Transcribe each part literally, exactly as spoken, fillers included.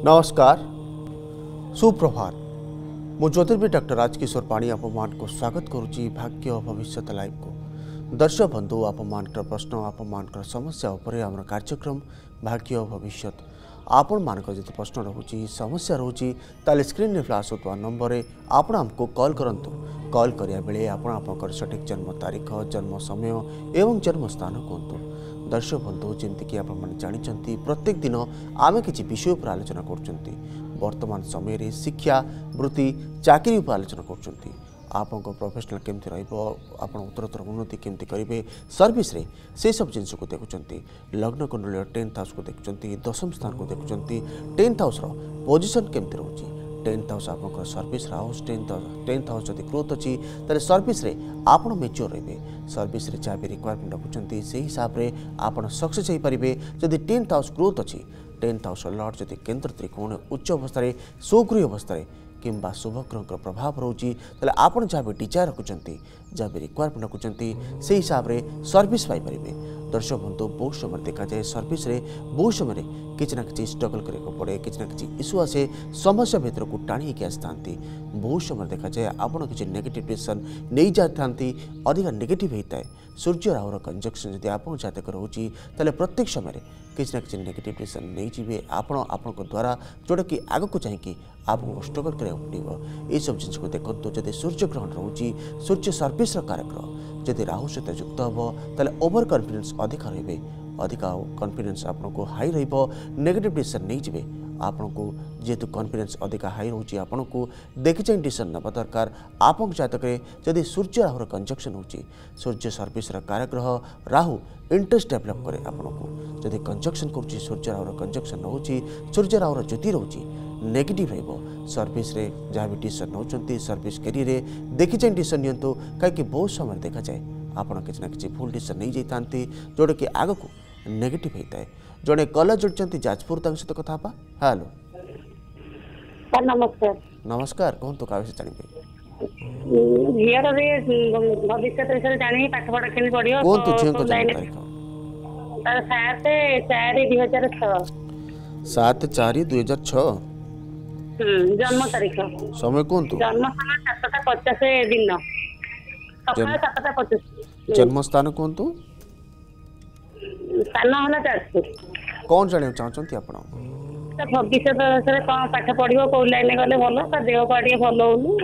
नमस्कार सुप्रभात मु ज्योतिर्विद डॉक्टर राजकिशोर पाणी आपमान को स्वागत करुच्ची भाग्य भविष्य लाइव को। दर्शक बंधु आपमान प्रश्न आपमान समस्या उपरे आम कार्यक्रम भाग्य भविष्य आपण मानक जो प्रश्न रोचे समस्या रोचे ताले स्क्रीन में फ्लाश होता नंबर आपण आमको कॉल करंतु। कॉल करिया बेले आपण आपनकर सठिक जन्म तारीख जन्म समय एवं जन्म स्थान कहतु। दर्शक बंधु जमीक आपने जानते प्रत्येक दिन आम किसी विषय पर आलोचना कर वर्तमान समय रे शिक्षा वृत्ति चाकरी पर आलोचना कर आपको प्रोफेशनल केमती रहा उत्तरोत्तर उन्नति केमती करेंगे सर्विस रे से सब जिनस को देखुं लग्न कुंडली टेन्थ हाउस को देखुं दशम स्थान को देखुं टेन्थ हाउस पोजिशन केमती रोचे टेन्थ हाउस आप service house tenth tenth house जब ग्रोथ अच्छी तेल सर्विस रे आप मेच्योर रे सर्विस रे जहाँ भी रिक्वायरमेंट रखुच्च से हिसाब से आप सक्सेस हो पारे जदि टेन्थ हाउस ग्रोथ अच्छी टेन्थ हाउस लॉर्ड जब केन्द्र त्रिकोण उच्च अवस्था सुगृह अवस्था किंबा शुभग्रह प्रभाव रोचे तेल आप जहाँ भी डिजायर रखुच्च जहाँ भी रिक्वायरमेंट रखुच्च से हिसाब से सर्विस पाइपर। दर्शक बंधु बहुत समय देखा जाए सर्विस रे बहुत समय किसी ना कि स्ट्रगल करने पड़े किसी ना कि इश्यू आसे समस्या भीतर को टाणी होकर आसता बहुत समय देखा जाए आपड़ किसी नेगेटिव डिसीजन नहीं जाता अधिक नेगेटिव होता है सूर्य राहुर कंजक्शन जब आप जातक रोचे तेल प्रत्येक समय किसी ना कि नेगेटिव डिसीजन नहीं जी आपण आपण द्वारा जोटा कि आग को चाहिए आपको स्ट्रगल कराया पड़ो ये सब जिन को देखो जब सूर्य ग्रहण रोचे सूर्य सर्विस कारक जदि राहु सहित युक्त हम तेल ओवर कॉन्फिडेंस अधिक रे अधिक कॉन्फिडेंस आपको हाई रेगेटिव डिसीजन नहीं जी आपन को जेहेतु कॉन्फिडेंस अधिक हाई रोचे आपन को देखी चाहिए डिसीजन ना दरकार आप जातक जदि सूर्य राहुर कंजक्शन होची सूर्य सर्विस कारग्रह राहु इंटरेस्ट डेवलप करे आपन को जदि कंजक्शन करुच्ची सूर्य राहुर कंजक्शन रोचे सूर्य राहुर ज्योति रोचे नेगेटिव रहिबो सर्विस रे जहाँ भी डिसीजन नौचंती सर्विस करियर देखी चाहिए डिसीजन नियंतु कहीं बहुत समय देखा जाए आपड़ किसी ना कि भूल डिसीजन नहीं जाता जोटा कि आग को नेगेटिव होता है। जड़े कलर जोड़ते जाजपुर सहित कथा हेलो नमस्कार नमस्कार कहतु क्या विषय जानते सात चार दुई हजार छः जन्म तारीख समय कहतु जन्म स्थान सातटा पचास दिन सकाल सातटा पचास जन्म स्थान कहतु स्थान है जाजपुर कौन जाना चाहते आप भविष्य कौन पाठ पढ़ो कौ लाइन गले भल देह पा भल हो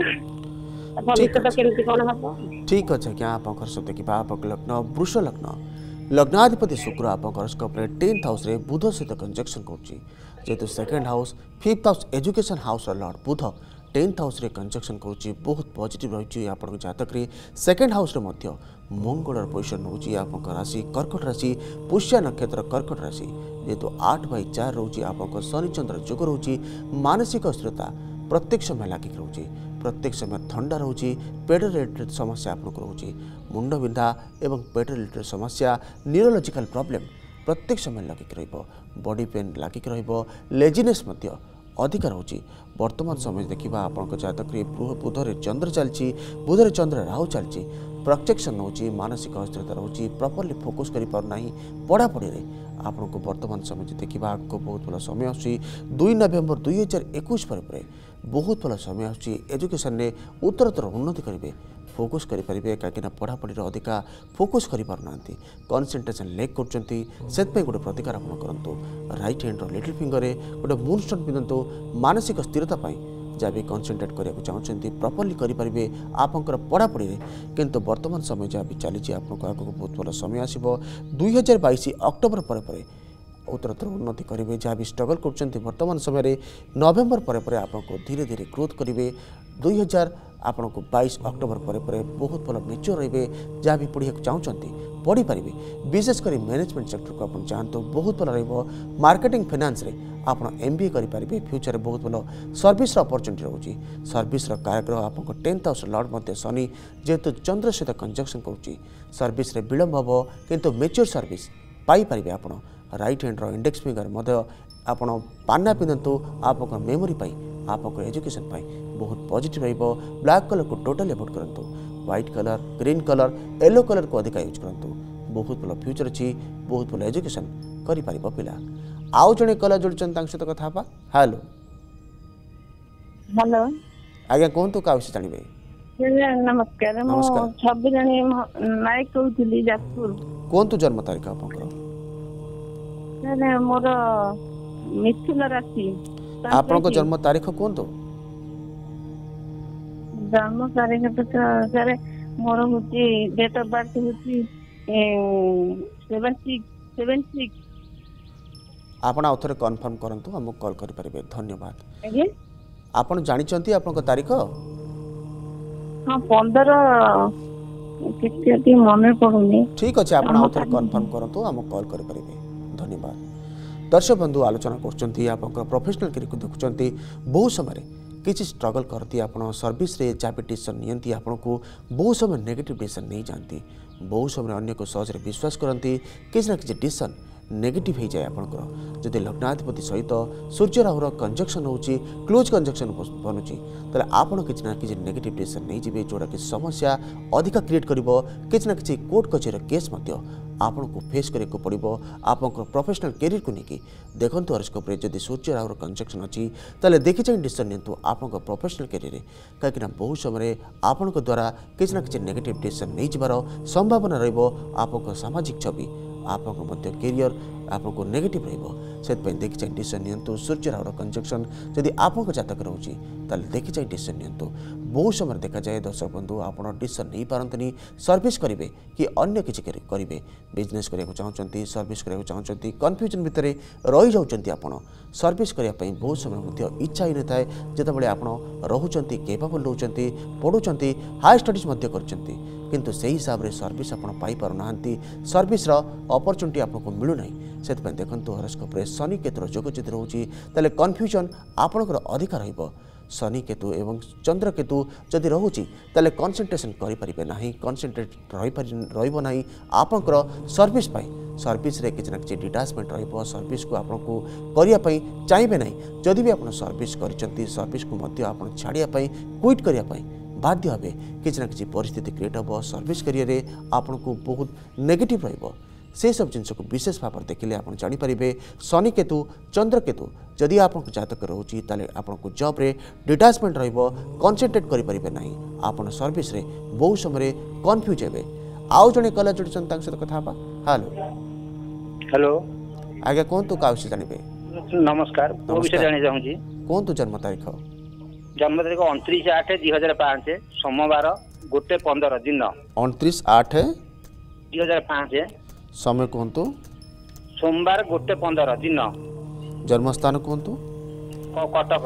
भविष्य केमती कौन हम ठीक अच्छे क्या आप सब देखा आप लग्न वृष लग्न लग्नाधिपति शुक्र आप हॉरोस्कोप रे टेन्थ हाउस रे बुध सहित कंजक्शन करुच्ची जेहेतु second house fifth house education house lord Budh tenth house रे कंजक्शन करुच्ची बहुत पॉजिटिव रही आप जातक सेकेंड हाउस रे मध्य मंगलर पोजिशन रोचे आप राशि कर्कट राशि पुष्या नक्षत्र कर्कट राशि जेहेतु आठ बै चार रोचे आप शनिचंद्र जोग रोचे मानसिक अस्थिरता प्रत्येक समय लागिक रोचे प्रत्येक समय थंडा रोचे पेट रिलेटेड समस्या आपको रोचे मुंड बिंधा एवं पेट रिलेटेड समस्या न्यूरोलॉजिकल प्रॉब्लम प्रत्येक समय लागिक रहिबो बॉडी पेन लागिक रहिबो लेजिनेस मध्य अधिक रोचे वर्तमान समय देखा आपंक जातक बुधरे चंद्र चलती बुधरे चंद्र राहु चलती प्रोटेक्शन रोचे मानसिक अस्थिरता रोचे प्रॉपर्ली फोकस कर पारना पढ़ापढ़ी आपन को वर्तमान समय देखा आपको बहुत भल समय आसूँ दुई नवेम्बर दुई हजार एकुश पर बहुत भल समय आसूँ एजुकेशन ने उत्तरोत्तर उन्नति करेंगे फोकस करेंगे कहीं पढ़ापढ़ी अधिका फोकस कर पारना कनसेंट्रेशन लेक कर गोटे प्रतिकार आप करूँ राइट हैंड लिटिल फिंगर गोटे मून स्टोन पिंधतु मानसिक स्थिरता जहाँ भी कनसेंट्रेट करने चाहते प्रॉपर्ली करेंगे आपंकर पढ़ापढ़ी किंतु वर्तमान समय जहाँ भी चली आपको आगे बहुत भल समय आसो दुई हजार बैश अक्टोबर पर पर उत्तरोत्तर उन्नति करेंगे जहाँ भी स्ट्रगल कर वर्तमान समय नवेम्बर पर पर आपको धीरे धीरे ग्रोथ करेंगे दुई हजार आपन को बाईस अक्टोबर पर पर बहुत भल मेच्योर रे जहाँ भी पढ़ा चाहते पढ़ी पारे विशेषकर मैनेजमेंट सेक्टर को आप चाहते बहुत भल रही मार्केटिंग फाइनेंस रे आप एम बी ए करेंगे फ्यूचर बहुत भल सर्विस अपॉर्चुनिटी रोचे सर्विस कारग्रह आप टेन्थ हाउस लॉर्ड मध्य शनि जेहेतु चंद्र सहित कंजक्शन करुच्ची सर्विस रे विलम्ब हम किंतु मेच्योर सर्विस पाइपर आप राइट हैंड इंडेक्स फिंगर मध्य आप पाना पिंधतु आप मेमोरी आप एजुकेशन बहुत पॉजिटिव रहिबो ब्लैक कलर को टोटल अवॉइड करंतु white colour green colour yellow colour को अधिक यूज करंतु बहुत भल फ्यूचर अच्छी बहुत भल एजुकेशन करि पारिबो पिला आउ जड़े कला जोड़छन तांक सहित कथा हेबा। हेलो हेलो आज्ञा कहतु क्या विषय जानवे। नमस्कार मु छब्बीस जणी नायक कहूली जाजपुर। कहतु जन्म तारीख आपनकर। मोर मिथुन राशि। आपनकर जन्म तारीख कहतु। जन्म तारीख तो सर मोर होची डेट ऑफ बर्थ होची सेवन सिक्स सेवन सिक्स। आपण आउथरे कन्फर्म करंतु हम कॉल करि परिबे। धन्यवाद। आगे आपण जानि चंती आपनकर तारीख। हां पंद्रह किती मने पडुनी। ठीक अछि आपण आउथरे कन्फर्म करंतु हम कॉल करि परिबे। धन्यवाद। दर्शक बंधु आलोचना करछंती आपनकर प्रोफेशनल करी को देखुचंती बहु समय किसी स्ट्रगल करती आपण सर्विस रे चापे डिसीजन नियंती आपण को बहु समय नेगेटिव डिसीजन नहीं जानती बहु समय अन्य को सहज विश्वास करती किसी ना किसी डिसीजन नेगेटिव हो जाए आपंकर जदि लग्नाधिपति सहित सूर्य राहुर कंजक्शन होची क्लोज कंजक्शन बनूची तेल आपड़ किसी ना किसी नेगेटिव डिसीजन नहीं जी जोटा कि समस्या अधिक क्रिएट कर किसी ना किसी कोर्ट कचेरी केस आपन को फेस करने को पड़ो आप प्रोफेशनल कैरियर को लेकिन देखो हॉरोस्कोप रे जदि सूर्य राहुर कंजक्शन अच्छी ताले देखी चाहिए डिसीजन नियंतु आप प्रोफेशनल कैरियर कहीं बहुत समय आपण द्वारा किसी ना किसी नेगेटिव डिसीजन नहीं जबार संभावना रहा सामाजिक छवि आप कैरियर आपको नेगेटिव रही देखी चाहिए डिसीजन नियंतु सूर्य राहुर कंजक्शन जदि आप जातक रोचे देखी चाहिए डिसीजन नियंतु बहुत समय देखा जाए दर्शक बंधु आप डिसीजन नहीं पारती सर्विस करेंगे कि अन्य किसी करेंगे बिजनेस करने चाहते सर्विस करने चाहते कन्फ्यूजन भितर रही जाऊँच आप सर्विस करने बहुत समय इच्छा ही न था जितेबाला आप रोचे केपेबल रोचे पढ़ुं हाई स्टडीज किंतु से हिसाब से सर्विस आप पाना सर्विस अपरचुनिटी आपको मिलूना से देखो हॉरोस्कोप रे शनि केतुर जोग जदि रोचे ताले कन्फ्यूजन आपणकर अधिक रहिबो शनि केतु एवं चंद्र केतु जदि रोचे ताले कंसंट्रेशन करि परिबे नाही कंसंट्रेट रहि परि रहिबो नाही आपणकर सर्विस पाई सर्विस रे किछि ना किछि डिटाचमेंट रहिबो सर्विस को आपको करिया पई चाहिबे नाही जदि भी आपण सर्विस करिसंती सर्विस को मध्य आपण छाड़िया पई क्विट करिया पई बाध्य हे किसी ना किसी परिस्थिति क्रिएट हम सर्विस करियर आपन को बहुत नेगेटिव रहिबो से सब जिनस को विशेष भाव में देखिले आप जानीपारे शनि केतु चंद्र केतु जदि आप जातक रोचे ताले आपको जॉब रे डिटाचमेंट रहिबो कंसंट्रेट करि परिबे नाही आपन सर्विस रे बहुत समय कंफ्यूज हेबे आउ जने कला जोडछन तांग सहित कथा बा। हेलो हेलो आगे कोन तो का विषय जानिबे। नमस्कार को विषय जानि जाउं छी कोन तो जन्म तारीख जन्म तारीख उनतीस आठ दुई हजार पाँच सोमवार गोटे पंद्रह दिन उनतीस आठ दुई हजार पाँच समय कहतु सोमवार गोटे पंद्रह दिन जन्मस्थान कहतु कटक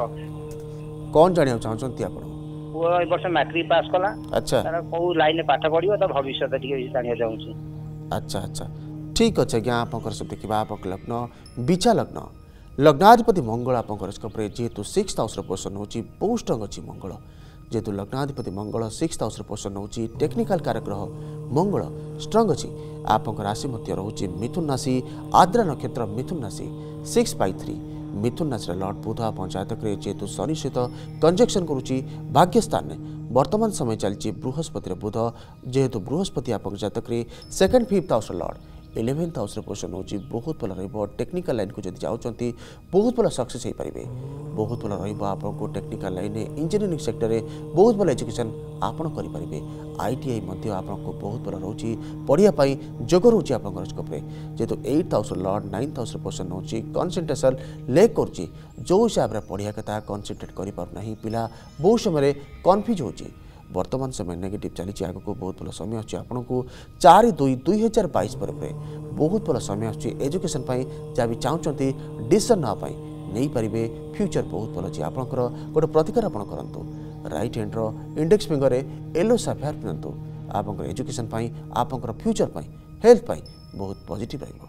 कौन जानिया चाहते आप वर्ष मैट्रिक पास कला अच्छा तार को लाइन पाठ पढ़ियो तो भविष्य जानिया चाहूँ अच्छा अच्छा ठीक अच्छे आज्ञा आप देखा आप लग्न बिछा लग्न लग्नाधिपति मंगल आप हॉरोस्कोप रे जेहेतु सिक्स हाउस पोषण होची बहुत स्ट्रंग अच्छी मंगल जेहेतु लग्नाधिपति मंगल सिक्स हाउस पोषण होची टेक्निकल कारग्रह मंगल स्ट्रंग अच्छी आप राशि रोचे मिथुन राशि आद्रा नक्षत्र मिथुन राशि सिक्स बाई थ्री मिथुन राशि लॉर्ड बुध आप जातक जेहेतु शनि सहित कंजक्शन करुच्ची भाग्यस्थान वर्तमान समय चलती बृहस्पति बुध जेहेतु बृहस्पति आप जातक second fifth house lord eleventh house पोषण होची बहुत भल रहिबो टेक्निकल लाइन को जदि जाउचंती बहुत भल सक्सेस हो पारे बहुत भल रहिबो आपको टेक्निकल लाइन इंजीनियरिंग सेक्टर में बहुत भल एजुकेशन आपन करि परिबे आईटीआई मध्य आपको बहुत भल रोची पढ़िया पाई जोग रोची आप हॉरोस्कोप रे जेतु eighth house lord ninth house पोषण होची कंसंट्रेशन लेक करची जो हिसाब रे पढ़िया कथा कंसंट्रेट करि पार नाही पिला बहुत समय कन्फ्यूज होची वर्तमान समय नेगेटिव चली आग को बहुत भल समय अच्छे आपन को चार दुई दुई हजार बैश पर बहुत भल समय एजुकेशन जहाँ भी चाहते डिसीजन नापाई नहीं पारे फ्यूचर बहुत भल अच्छे आपंकर गोटे प्रतिकार आप करूँ राइट हैंड्र इंडेक्स फिंगर येलो साफायर पिंधु आप एजुकेशन आपंकर फ्यूचर हेल्थ बहुत पॉजिटिव रहिबो।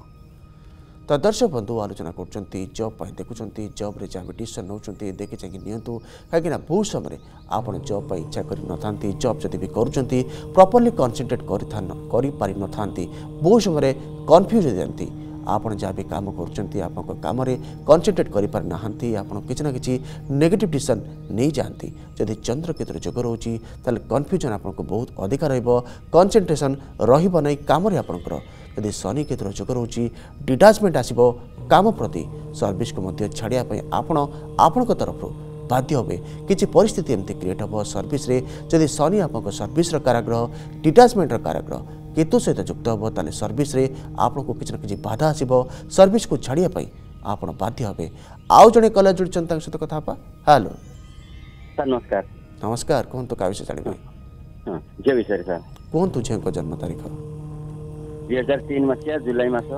तो दर्शक बंधु आलोचना कर जॉब देखुं जॉब रे जहाँ डिसीजन नौकरी देखी चाहिए नियंतु कहीं बहुत समय आप जॉब इच्छा कर न जॉब जदि भी करुँच प्रॉपर्ली कंसंट्रेट कर बहुत समय कन्फ्यूज हो जाती आपण जहाँ भी काम कर काम कनसेंट्रेट कर पार ना किसी ना कि नेगेटिव डिसीजन नहीं जाती जदि चंद्र केतु जोग रोचे कन्फ्यूजन आपको बहुत अधिक रनसेंट्रेसन रही कम आपंकर यदि शनि केतु जोग रोचे डिटाचमेंट आसो काम प्रति सर्विस को छाड़िया आपण आपण तरफ बाध्य हे किसी परिस्थिति एमती क्रिएट हम सर्विस रे जदि शनि आप सर्विस काराग्रह डिटाचमेंट काराग्रह केतु सहित युक्त हम ताले सर्विस रे आपको किसी ना कि बाधा आसो सर्विस को छाड़िया आपण बाध्य हे आउ जड़े कला जोड़ी सहित कथा हेलो सर नमस्कार नमस्कार कहतु क्या विषय जाने झील विषय सर कहतु झील को जन्म तारीख दुई हजार तीन मसीहा जुलाई मास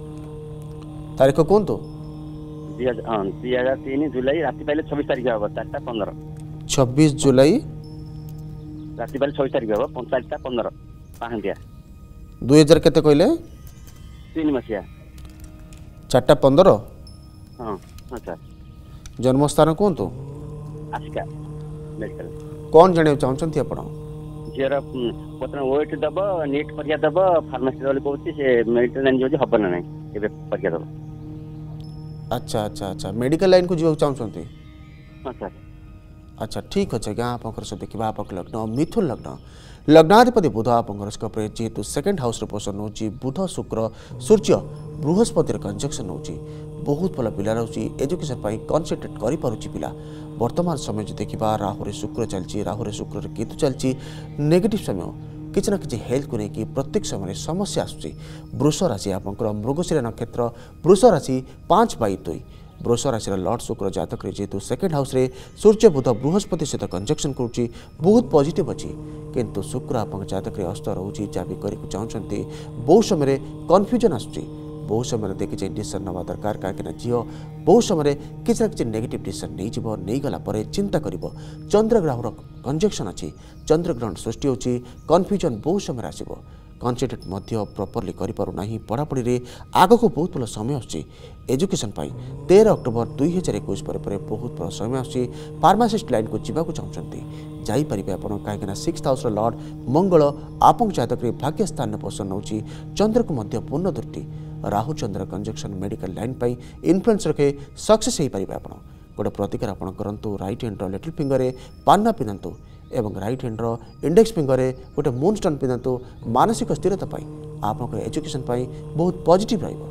तारीख कहतु दुई हजार तीन जुलाई राति पाइले छब्बीस तारीख हम चार्टा पंदर छब्बीस जुलाई राति पाइले छब्बीस तारीख हम चार्टा पंदर पाहांदिया दुई हजार केते कहले तीन मसीहा चार्टा पंदर हाँ हाँ सर जन्मस्थान कहतु आसिका मेडिकल कौन जाना चाहते आप झीर बर्तमान वेट दब नीट परीक्षा दब फार्मासी कहूँ से मेडिकल लाइन जो हम ना ना परीक्षा दब अच्छा अच्छा अच्छा मेडिकल लाइन को जीवा चाहते हाँ सर अच्छा ठीक अच्छे क्या आप देखा आप लग्न मिथुन लग्न लग्नाधिपति बुध आप जेहेतु सेकेंड हाउस पोषण हो बुध शुक्र सूर्य बृहस्पति कंजक्शन हो बहुत भल पिला रोचे एजुकेशन कनसेंट्रेट कर पारुची पिला वर्तमान समय जो देखा राहुरे शुक्र चलती राहुरे शुक्र केतु चलती नेगेटिव समय किसी ना कि हेल्थ को लेकिन प्रत्येक समय समस्या आसूँ वृष राशि आप मृगशिरा नक्षत्र वृष राशि पाँच बै दुई वृष राशि लॉर्ड शुक्र जातक जेहेतु सेकेंड हाउस रे सूर्य बुध बृहस्पति सहित कंजक्शन करुच्ची बहुत पॉजिटिव अच्छी किंतु शुक्र आप जातक अस्त रोचे जहाँ भी करने चाहते बहुत समय कन्फ्यूजन आसूँ बहुत समय देखी चाहिए डिसीजन नवा दरकार कहीं झील बहुत समय किसी ना कि नेगेटिव डिसीजन नहीं जीव नहीं गला चिंता कर चंद्रग्रहर कंजक्शन अच्छी चंद्रग्रहण सृष्टि होची कन्फ्यूजन बहुत समय आसो कनसेंट्रेट मध्य प्रॉपर्ली करि पारु नाही पढ़ापढ़ी रे आग को बहुत भल समय आसुची एजुकेशन पाई तेरह अक्टोबर दुई हजार एक बहुत भल समय आसुची फार्मासिस्ट लाइन को जीवाक चाहते जापरेंगे आप कहीं सिक्स हाउस लॉर्ड मंगल आप जातक भाग्य स्थान पोषण हो चंद्र को मध्य पूर्ण दृष्टि Rahu Chandra conjunction medical line पाई इन्फ्लुएंस रखे सक्सेस हो पारे आप गोटे प्रतिकार आप करूँ राइट हैंड लिटिल फिंगर पान्ना पिंधतु एवं राइट हैंड इंडेक्स फिंगर गोटे मून स्टोन पिंधतु मानसिक स्थिरता आप एजुकेशन बहुत पॉजिटिव रहिबो।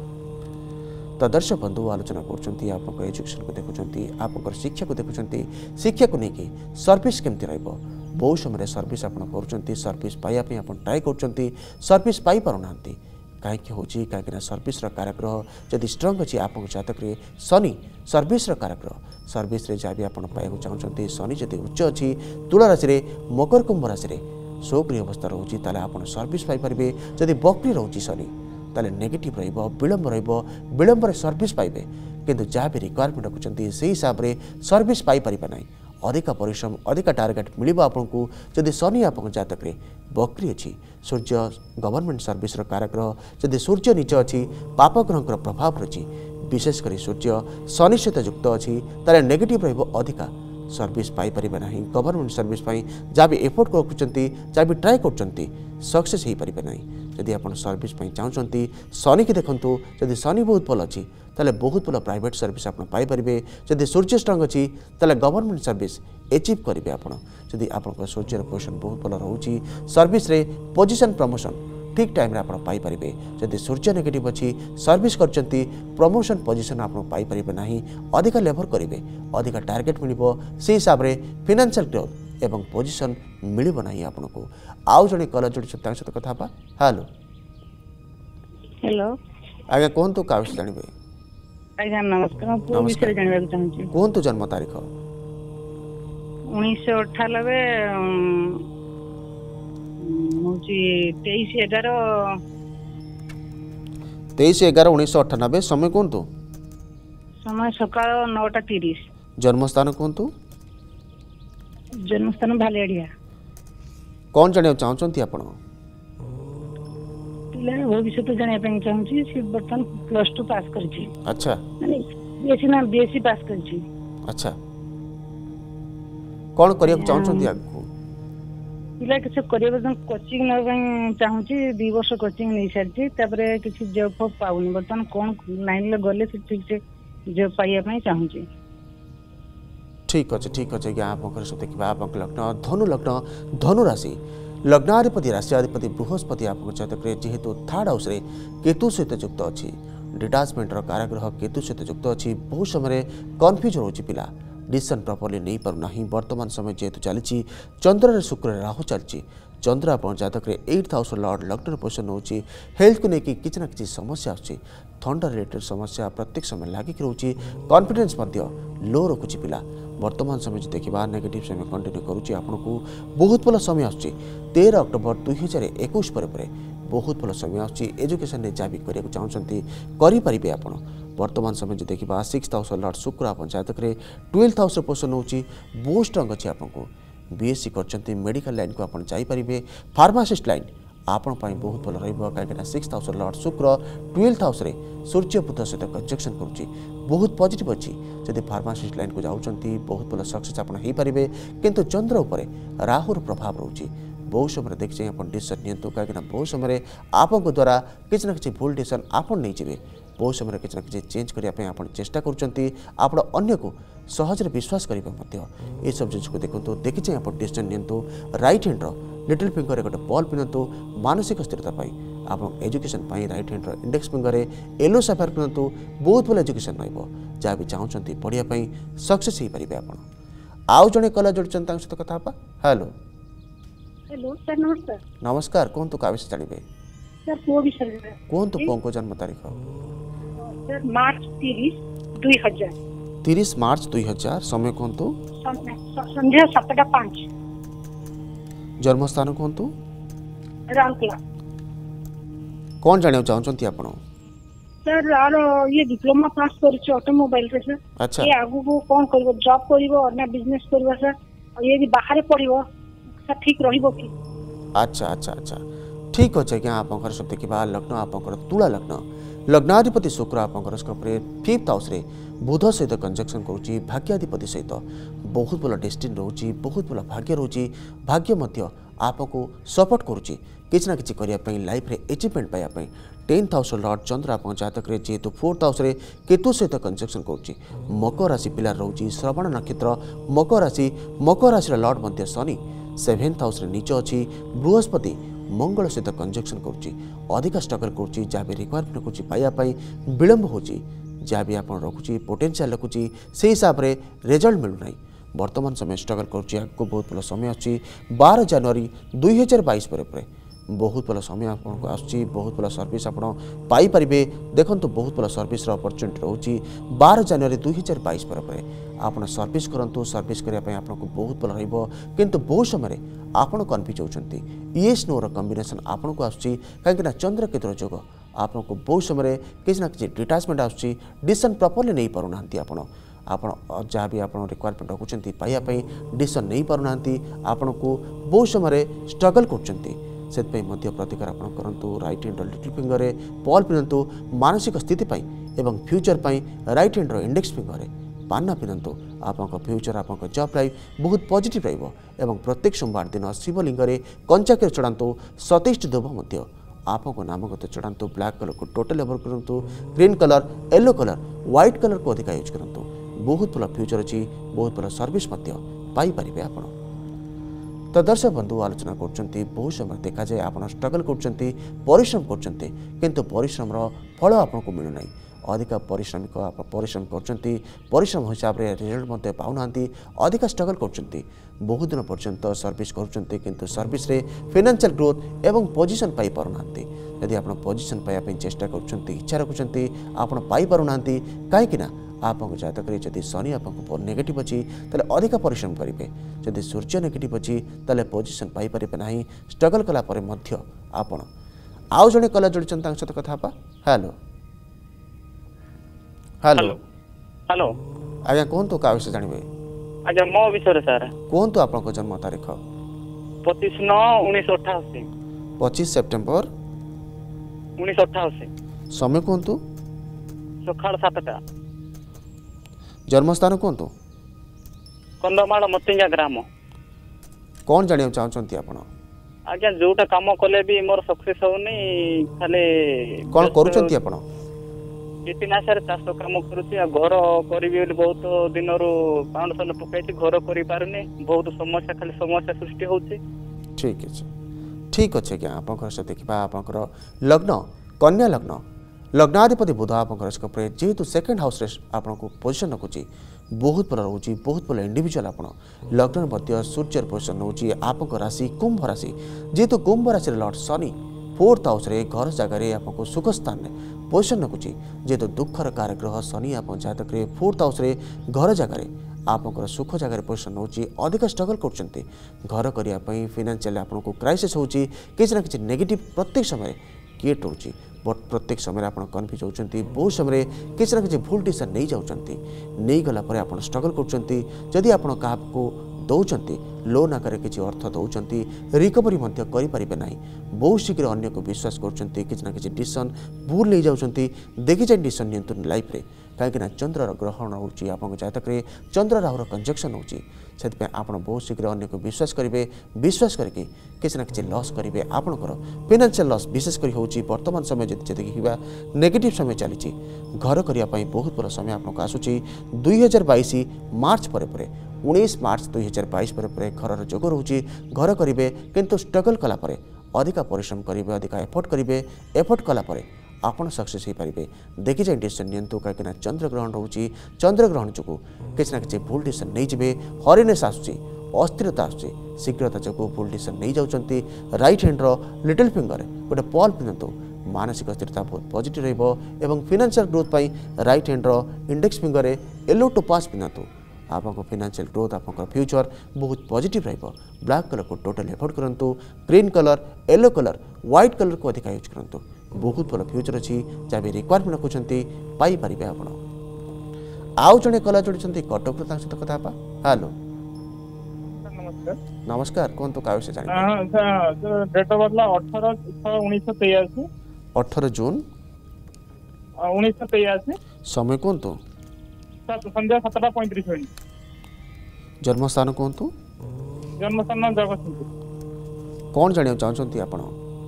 तो दर्शक बंधु आलोचना कर आप एजुकेशन को देखुं आप शिक्षा को देखुं शिक्षा को लेकिन सर्विस केमती रहिबो बहुत समय सर्विस आप कर सर्विस पाइबापी आप ट्राए कर सर्विस पाई पारना कहीं हूँ कहीं सर्विस काराग्रह जदि स्ट्रंग अच्छी आप जातक शनि सर्विस काराग्रह सर्विस जहाँ भी आप चाहते शनि जदि उच्च अच्छी तुला राशि मकर कुंभ राशि स्वक्रिय अवस्था रोचे आप सर्विस पाइपर जदि बक्री रोचे शनि ताले नेगेटिव रहिबो विलंब रहिबो विलंब सर्विस पाइबे किंतु जहाँ भी रिक्वायरमेंट रखुंट से हिसाब से सर्विस पाई परिबा नहीं अधिक परिश्रम अधिक टार्गेट मिलिबो आपको जदि शनि आप जातक बक्री अच्छी सूर्य गवर्नमेंट सर्विस काराग्रह जदि सूर्य नीच अच्छी पाप ग्रह प्रभाव रही विशेषकर सूर्य शनि सहित युक्त अच्छी तार नेगेटिव रहिबो अधिका सर्विस पाई परिबा नहीं गवर्नमेंट सर्विस जहाँ भी एफोर्ट रखुंट जहाँ भी ट्राए कर सक्सेस हो पारे नहीं जदि आप सर्विस चाहते शनि की देखूँ जदि शनि बहुत भल अच्छी ताले बहुत भल प्राइवेट सर्विस आप पाइपर जदि सूर्य स्ट्रंग अच्छी ताले गवर्नमेंट सर्विस एचिव करेंगे आप जदि आप सूर्यर पोजिशन बहुत भल रोचे सर्विस रे पोजिशन प्रमोशन ठीक टाइम आप पाइपर जदि सूर्य नेगेटिव अच्छी सर्विस कर प्रमोशन पोजिशन आप पाइपर ना अधिक लेबर करेंगे अधिक टार्गेट मिल से हिसाब से फाइनेंशियल ग्रोथ एवं पोजिशन मिल ना आपको आउ जड़े कल जोड़ी सहित कथा हेलो हेलो आज्ञा कहतु क्या विषय जानवे आज्ञा नमस्कार पुओ विषय जानवा चाहूँ कहतु जन्म तारीख उन्नीस अठानबे तेईस एगार तेईस एगार उन्नीस अठानबे समय कहतु समय सकाल नौटा तीस जन्मस्थान कहतु जन्मस्थान भालियाड़िया कौन जाना चाहते आप पिला भविष्य तो जाना चाहूँ सी बर्तमान प्लस टू पास कर अच्छा बीएससी ना बीएससी पास कर। अच्छा कौन करिया चाहते आगु पिला किसी करिया कोचिंग नबाई चाहूची दी वर्ष कोचिंग नहीं सारी तापर किसी जॉब फॉब पाउनी बर्तमान कौन लाइन ले गले से ठीक से जॉब पाइया पई चाहूची। ठीक अच्छे ठीक अच्छे आज्ञा आप देखा आप लग्न धनु लग्न धनु राशि लग्नाधिपति राशियाधिपति बृहस्पति आप जातक जेहेतु थर्ड हाउस रे केतु सहित युक्त अच्छी डिटाचमेंट काराग्रह केतु सहित युक्त अच्छी बहुत समय कन्फ्यूज रोचे पिला डिसीजन प्रॉपर्ली नहीं पारना वर्तमान समय जेहेतु चली चंद्र शुक्र राहु चलती चंद्र आप जातक एट हाउस लॉर्ड लग्न पोजिशन होची हेल्थ को लेकिन किसी ना किसी समस्या आछी थंडा रिलेटेड समस्या प्रत्येक समय लागिक रोचे कॉन्फिडेंस लो रखुची पिला वर्तमान समय जो देखा नेगेटिव समय कंटिन्यू करुच्ची आपको बहुत भल समय आसूँ तेरह अक्टोबर दुई हजार एक बहुत भल समय आसूँ एजुकेशन में जहाँ भी करने चाहते करें आप वर्तमान समय जो देखा सिक्स हाउस लॉर्ड शुक्र आप जातक ट्वेल्थ हाउस पोजिशन होची बहुत स्ट्रंग अच्छी आपको बीएससी कर मेडिकल लाइन को आप जापरें फार्मासीस्ट लाइन आपण बहुत भल रही six house lord Shukra twelfth house Surya Budh सहित कंजक्शन करुच्ची बहुत पॉजिटिव अच्छी जदि फार्मासीस्ट लाइन को जाऊँगी बहुत भल सक्सेस आपरे किंतु चंद्र उपर राहुर प्रभाव रोचे बहुत समय देखिए आप डिसीजन नियंतु कहीं बहुत समय आप द्वारा किसी ना कि भूल डिसीजन आप नहीं जाए बहुत समय किसी ना कि चेंज करने आप चेष्टा कर को सहज विश्वास करेंगे सब जिन को देखो देखिए आप डिसीजन नियंतु राइट हैंड्र लिटिल फिंगर गोटे बल पिंधु मानसिक स्थिरता आप एजुकेशन राइट हैंड्र इंडेक्स फिंगर येलो सफायर पिंधु बहुत भल एजुकेशन रहा भी चाहते पढ़ाई सक्सेस हो पारे आप आउ जड़े कला जोड़ते सहित कथा हेलो हेलो सर नमस्कार नमस्कार कहतु क्या विषय जानवे सर पुओ विषय कहतु पुओं को जन्म तारीख सर मार्च तीस दुई हजार तीस मार्च दुई हजार समय कहतु संध्या सातटा पांच जन्म स्थान कहतु राउरकेला कौन जाना चाहते आप सर आर ये डिप्लोमा पास कर ऑटोमोबाइल रे सर अच्छा ये आगु को कौन करिवो जॉब करिवो और ना बिजनेस करिवो सर और ये भी बाहर पढ़िवो सर ठीक रहिबो की अच्छा अच्छा अच्छा ठीक अच्छे आज्ञा आप सब देखा लग्न आप तुला लग्न लग्नाधिपति शुक्र आप फिफ्थ हाउस रे बुध सहित कंजक्शन करुच्ची भाग्याधिपति सहित बहुत भल डेस्टिन रोचे बहुत भल भाग्य रोचे भाग्य मध्य आपको सपोर्ट करुच्ची किसी ना कि करने लाइफ रे अचीवमेंट पाइबापी टेन्थ हाउस लॉर्ड चंद्र आप जातक जेहेतु फोर्थ हाउस रे केतु सहित कंजक्शन करुच्ची मकर राशि पिला रोचे श्रवण नक्षत्र मकर राशि मकर राशि लॉर्ड मध्य शनि सेवेन्थ हाउस नीच अच्छी बृहस्पति मंगल सहित कंजक्शन करुच्ची अधिक स्ट्रगल करुच्ची जहाँ भी रिक्वायरमेंट करुच्ची पाइबापी विलम्ब होची जहाँ भी आप रखुची पोटेंशियल रखुची से हिसाब से रिजल्ट मिलूना वर्तमान समय स्ट्रगल करुच्ची आगे बहुत भल समय आसूँ बारह जनवरी दुई हजार बैश पर बहुत भल समय आपको आसूँ बहुत भल सर्विस आपरे देखो बहुत भल सर्विस अपरच्युनिटी रोचे बारह जनवरी दुई हजार बैश पर आप सर्विस करूँ सर्विस करने आपको बहुत भल रु बहुत समय आपड़ कन्फ्यूज होती येस नो कम्बिनेसन आपको आसूँ कहीं चंद्र केतुर जोग आपको बहुत समय किसी ना कि डिटाचमेंट आसूँ डिसीजन प्रॉपर्ली नहीं पारना आप आप जहाँ भी आप रिक्वायरमेंट रखुच्च पाइबापी डिसीजन नहीं पारना आपन को बहुत समय स्ट्रगल कर प्रतिकार आप करूँ राइट हैंड लिटिल फिंगर पल पिंधु मानसिक स्थिति एवं फ्यूचर पाई राइट हैंड इंडेक्स फिंगर पाना पिंधु आप फ्यूचर आप जॉब लाइफ बहुत पॉजिटिव रहा प्रत्येक सोमवार दिन शिवलिंग कंचाक चढ़ातु सतैश दुब आपको नामगत चढ़ातु ब्लैक कलर को टोटल एवोर्ड करूँ green colour yellow colour white colour को अधिक यूज करूँ बहुत भल फ्यूचर अच्छी बहुत भल सर्विस पाइपर आप तो दर्शक बंधु आलोचना कर बहुत समय देखा जाए आप स्ट्रगल कर परिश्रम कर परिश्रम फल आपको मिलूना अधिक परिश्रमिक आप परिश्रम कर परिश्रम हिसाब से रिजल्ट पाऊना अधिक स्ट्रगल कर बहुत दिन पर्यंत सर्विस कर सर्विस रे फाइनेंशियल ग्रोथ एवं पोजिशन पाई पारना यदि आप पोजिशन पाइबा चेष्टा कर इच्छा रखुंट आप पाइना कहीं आप जातक जदि शनि आपको नेगेटिव अच्छी तेल अधिक परिश्रम करेंगे जदि सूर्य नेगेटिव अच्छी तेल पोजिशन पाइपर ना स्ट्रगल कलापर आप आउ जड़े कला जोड़ी सहित कथा हेलो हेलो हेलो आज्ञा कहतु क्या विषय जानवे अच्छा मो विषय सर कहतु आप जन्म तारीख पच्चीस नौ उन्नीस अठाशी पच्चीस सेप्टेम्बर उन्नीस अठाशी समय कहतु सकाल सातटा जन्मस्थान कहतु कंदमाल मतिंगा ग्राम कौन जानिया चाहछंती आपण आज्ञा जोटा काम कले भी मोर सक्सेस होनी खाली कौन करूछंती आपण किति ना सर चाष काम करूची आ घर करिबी बोली बहुत दिन रु पाउंड सल पकाइछि घर करि पारुनी बहुत समस्या खाली समस्या सृष्टि होछि ठीक है ठीक अच्छे क्या आप देखा आप लग्न कन्या लग्न लग्नाधिपति बुध आप जेहेतु सेकेंड हाउस आपको पोजिशन रखुच्छी बहुत भल रोचे बहुत भल इंडिविजुअल आप लग्न मध्य सूर्यर पोजिशन रोचे आप राशि कुंभ राशि जेहेतु कुंभ राशि लॉर्ड शनि फोर्थ हाउस रे घर जगह आपको सुख स्थान में पोजिशन रखुच्छी जेहेतु दुखर कारग्रह शनि आप जातक फोर्थ हाउस रे घर जगह आपंकर सुख जगह पोजिशन होची अधिक स्ट्रगल करछंती घर करिया पई फाइनेंशियल आपनको क्राइसिस होची किछ ना किछ नेगेटिव प्रत्येक समय क्रिएट होची बट प्रत्येक समय आप कन्फ्यूज होचंती बहुत समय किछ ना किछ भूल डिसीजन नहीं जाउचंती नहीं गला परे आप स्ट्रगल करछंती जदि आप काको दौचंती लोन आकार किसी अर्थ दौचंती रिकवरी मध्य करि परिबे नाही बहुत शीघ्र अन्य को विश्वास करछंती किछ ना किछ डिसीजन भूल नहीं जाउचंती देखि जाय डिसीजन नियंत्रण लाइफ रे कहीं चंद्रर ग्रहण होची आपन जातक रे चंद्र राहुर कंजक्शन होची से आप बहुत शीघ्र अन्य को विश्वास करेंगे विश्वास करके किसी ना कि लॉस करेंगे आपंकर फाइनेंशियल लॉस विशेषकर होची वर्तमान समय जब देखा नेगेटिव समय चली घर करने बहुत भल समय आपको आसूची दुई हजार बैश मार्च पर उन्नीस मार्च दुई हजार बैश पर घर जोग रोचे घर करेंगे किंतु स्ट्रगल कलापर अधिक परिश्रम करेंगे अधिक एफर्ट करेंगे एफर्ट कलापर आपन सक्सेस हो पारे देखी जाए डिसीजन नियंतु कहीं चंद्रग्रहण रोचे चंद्रग्रहण जो किसी ना कि भूल डिसीजन नहीं जाए हरिनेस आसूची अस्थिरता आसूची शीघ्रता जो भूल डिसीजन नहीं जाऊँगी राइट हैंड्र लिटिल फिंगर गोटे पल पिंधु मानसिक स्थिरता बहुत पॉजिटिव रही फाइनेंशियल ग्रोथ राइट हैंड्र इंडेक्स फिंगर येलो टोपाज पिंधु आपको फाइनेंशियल ग्रोथ आप फ्यूचर बहुत पॉजिटिव रहिबो ब्लैक कलर को टोटल एफोर्ड करंतु green colour yellow colour white colour को अधिक यूज करंतु बहुत भल फ्यूचर अच्छी जहाँ भी रिक्वायरमेंट रखुच्च पाइपर आप आउ जड़े कला जोड़ी कटक सहित कथा हेलो नमस्कार नमस्कार कौन तो क्या जान डेट ऑफ बर्थ अठारह छह उन्नीस सौ तेयासी अठारह जून उन्नीस सौ तेयासी समय कौन तो संध्या सातटा पैंतीस मिनट जन्मस्थान कौन तो जन्मस्थान जगतसिंहपुर कौन जाना चाहते आप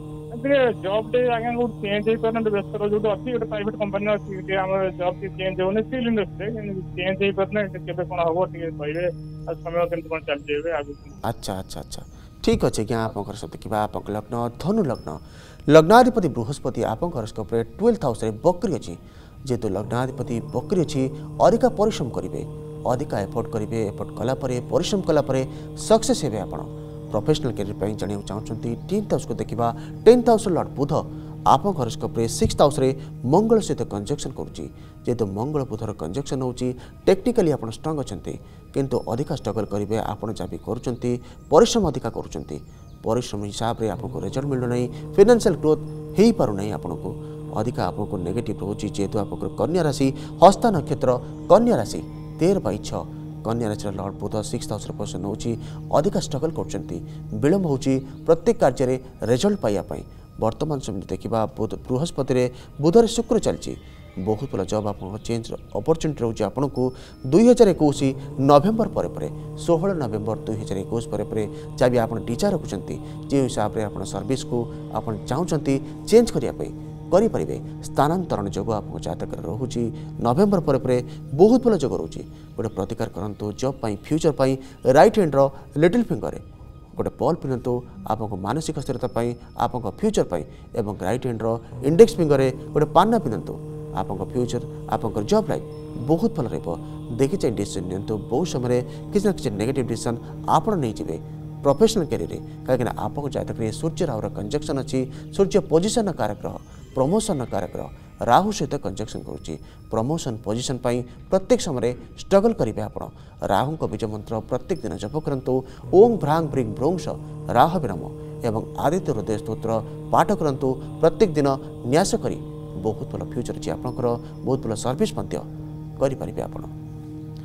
जॉब डे आगे चेंज हो पारे व्यस्त जो अच्छी गोटे प्राइवेट कंपनी अच्छी आम जॉब चेंज होने स्टील इंडस्ट्री चेंज हो पारे केबे कोन हबो टिके कहबे समय केमति कोन चल जेबे आगु अच्छा अच्छा अच्छा ठीक अच्छे क्या आप देखा आप लग्न धनु लग्न लग्नाधिपति बृहस्पति आप हॉरोस्कोप रे ट्वेल्थ हाउस रे बकरी अच्छी जेहेतु लग्नाधिपति बकरी अच्छी अधिक परिश्रम करेंगे अधिक एफर्ट करेंगे एफर्ट कलापर परिश्रम कलापर सक्सेस हे आप प्रोफेशनल कैरियर जाना चाहते टेन्थ हाउस को देखा टेन्थ हाउस लॉर्ड बुध आप हॉरोस्कोप रे सिक्स्थ हाउस रे मंगल सहित कंजक्शन करुच्ची जेहेतु मंगल बुधर कंजक्शन होची टेक्निकली आप स्ट्रंग अच्छा किंतु अधिक स्ट्रगल करेंगे आप जहाँ भी करुँच परिश्रम अधिक करुँच परिश्रम हिसाब से आपको रिजल्ट मिलना फाइनेंशियल ग्रोथ हो पारना आपको अधिक आपको नेगेटिव रोचे जेहेतु आप कन्या राशि हस्ता नक्षत्र कन्या राशि तेरह बै छः कन्या राशि लॉर्ड बुध सिक्स्थ हाउस पोजिशन होची अधिक स्ट्रगल कर विलम्ब होची प्रत्येक कार्य रिजल्ट पाइबापी वर्तमान समय देखा बुध बृहस्पति रे बुधरे शुक्र चलती बहुत भल जब आप चेंज अपरच्युनिटी रोचे आपन को दुई हजार एकुश नवेम्बर पर पर षोह नवेम्बर दुई हजार एकुश पर जहाँ भी आप टीचर रखुच्च जो हिसाब से आप सर्विस को आप चाहते चेंज करने करें स्थानांतरण जोग आप जातक रोचे नवेम्बर पर पर बहुत भल जोग रोचे गोटे प्रतिकार करूँ जॉब फ्यूचर पाई राइट हैंड्र लिटिल फिंगर गोटे पल पिंधु आपको मानसिक स्थिरता आप फ्यूचर पाई एवं राइट हैंड्र इंडेक्स फिंगर गोटे पाना पिंधु आप फ्यूचर आप जॉब लाइफ बहुत भल रही देखी चाहिए डिसीजन नियंतु बहुत समय किसी ना किसी नेगेटिव डिसीजन आप नहीं जाए प्रोफेशनल कैरियर कहीं आप जातक सूर्य राहुर कंजक्शन अच्छी सूर्य पोजिशन कारग्रह प्रमोशन कारग्रह राहु सहित कंजक्शन करुच्ची प्रमोशन पोजिशन प्रत्येक समय स्ट्रगल करेंगे आप राहु बीज मंत्र प्रत्येक दिन जप करूँ ओं भ्रांग ब्रिंग भ्रोंश राह विराम एवं आदित्य हृदय स्तोत्र पाठ करूँ प्रत्येक दिन न्यास कर बहुत भल फ्यूचर अच्छी आपंकर बहुत भल सर्विस करें आप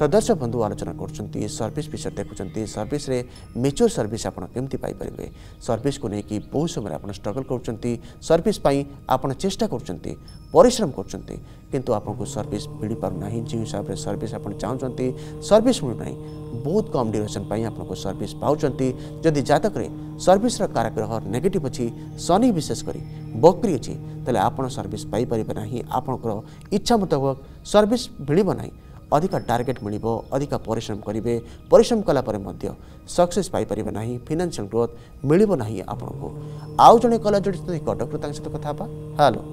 तो दर्शक बंधु आलोचना कर सर्विस विषय देखुं सर्विस रे मेच्योर सर्विस आप केमती पाइपर सर्विस को लेकिन बहुत समय आप स्ट्रगल कर सर्विस आप चेष्टा कर परिश्रम कर किंतु आपको सर्विस मिल पारना जो हिसाब से सर्विस आप चाहते सर्विस मिलूना बहुत कम ड्यूरेशन पर आपको सर्विस पाँच जदि जातक सर्विस काराग्रह नेगेटिव अच्छी शनि विशेषकर बकरी अच्छी तेल आप सर्विस पाइपर ना आपंकर इच्छा मुताबक सर्विस मिलना अधिक टार्गेट मिल अधिक परिश्रम करेंगे परिश्रम कलापर सक्सेस पाइपर ना फाइनेंशियल ग्रोथ मिलना ना आपको आउ जड़े कला जोड़ी कटक सहित कथा हेलो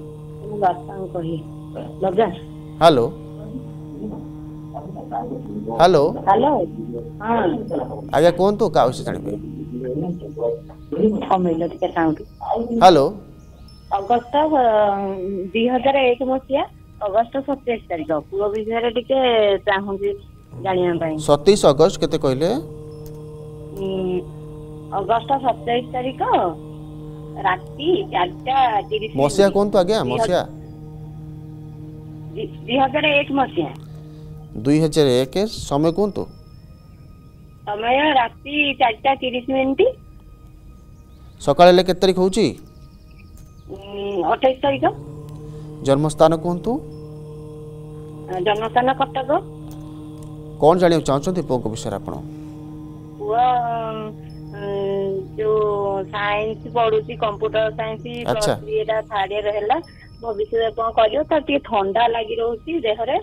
हेलो हेलो हेलो आज्ञा कहतु क्या विषय जानवे हेलो अगस्त दुई हजार एक मसीहा अगस्त सतैश तारीख पुओ विषय टिके चाहूँगी जाना सतैश अगस्त केते कहले अगस्त सतैश तारीख राति चारटा तीस मसीहा कहतु आज्ञा मसीहा दुई हजार एक मसीहा दुई हजार एक समय कहतु समय राति चारटा तीस मिनिट सकाळे केते तारीख होची अठाईस तारीख जन्मस्थान कहतु जन्मस्थान कटक कौन जानिया चाहते पुओ विषय आप पुआ जो साइंस पढ़ुची कंप्यूटर साइंस अच्छा। एटा थर्ड ईयर हैला भविष्य कोन करियो त टी ठंडा लागि रहउची देह रे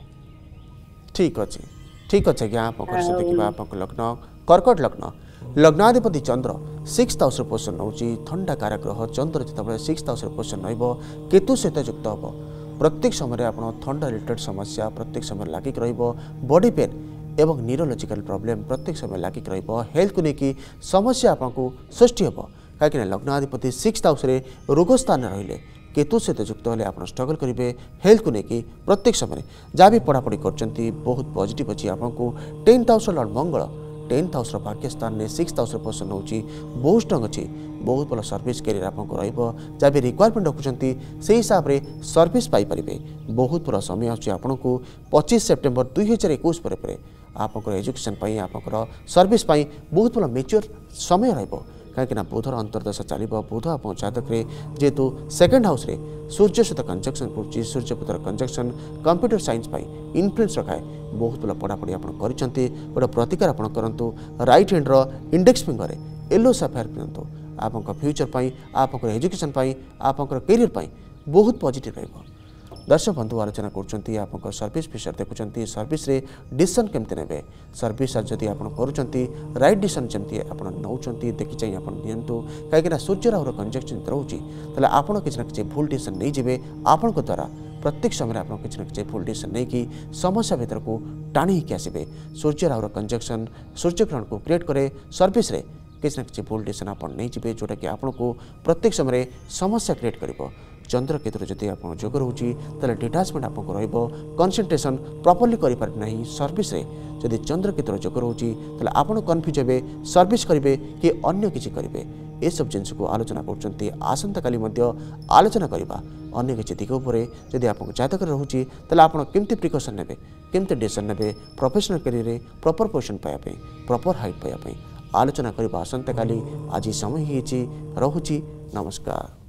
ठीक अच्छे ठीक अच्छे क्या आप देखा आप लग्न कर्कट लग्न लग्नाधिपति चंद्र सिक्स हाउस पोजिशन नौ ठंडा काराग्रह चंद्र जो सिक्स हाउस पोजिशन रेतु सहित युक्त हम प्रत्येक समय आप ठंडा रिलेटेड समस्या प्रत्येक समय लगिक बॉडी पेन एवं न्यूरोलॉजिकल प्रॉब्लम प्रत्येक समय लगिक हेल्थ को लेकिन समस्या आपको सृष्टि हे कहीं लग्नाधिपति सिक्स हाउस रोग स्थान रहिले केतु सहित युक्त हेल्ले आप स्ट्रगल करेंगे हेल्थ को लेकिन प्रत्येक समय जहाँ भी पढ़ापढ़ी कर बहुत पॉजिटिव अच्छी आपको tenth house lord Mangal tenth house भाग्य स्थान में सिक्स हाउस पोजिशन हो बहुत स्ट्रंग अच्छी बहुत भल सर्विस कैरियर आपको जहाँ भी रिक्वायरमेंट रखुच्च से हिसाब से सर्विस पाइपर बहुत भल समय आपको पच्चीस सेप्टेम्बर दुई हजार एक आप एजुकेशन आप सर्विस बहुत भल मेच्योर समय रहा कहीं बुधर अंतर्दशा चलो बुध आप जातक जेहेतु सेकेंड हाउस रे सूर्य सहित कंजक्शन कर सूर्य पुत्र कंजक्शन कंप्यूटर साइंस इन्फ्लुएंस रखाए बहुत भल पढ़ापढ़ी आप गोटे प्रतिकार आप करूँ right hand index finger yellow sapphire पिंधु आप फ्यूचर आप एजुकेशन आप कैरियर बहुत पॉजिटिव रहा दर्शक बंधु आलोचना कर सर्विस विषय देखुं सर्विस रे डिसीजन केमती ने सर्विस जदि आप कर राइट डिसीजन जमी आप नौ देखी चाहिए आप नियंतु कहीं सूर्य राहुर कंजक्शन रोचे आप किसी ना कि भूल डिसीजन नहीं जाए आपण द्वारा प्रत्येक समय आप किसी ना कि भूल डिसीजन नहीं कि समस्या भीतर को टाणी आसबे सूर्य राहुर कंजक्शन सूर्यग्रहण को क्रिएट करे सर्विस रे किसी ना कि भूल डिसीजन आप नहीं जाए जोटा कि आपको प्रत्येक समय समस्या क्रिएट कर चंद्र केतु जदि आप जोग रोचे डिटाचमेंट आपको रनसेंट्रेशन प्रॉपर्ली करें सर्विस रे जदि चंद्र केतु जोग रोचे आप कन्फ्यूज हे सर्विस करेंगे कि अन्य किसी करेंगे ये सब जिनस को आलोचना कर आसंता काली आलोचना करवा अन्य किसी दिग उपर जदि आप जातक रोचे आप केमती प्रिकसन ने केमती डिसीजन ने प्रोफेशनल कैरियर प्रॉपर पोजिशन पाइबा प्रॉपर हाइट पाइबा आलोचना करवा आसंता काली आज समय ही रोचे नमस्कार।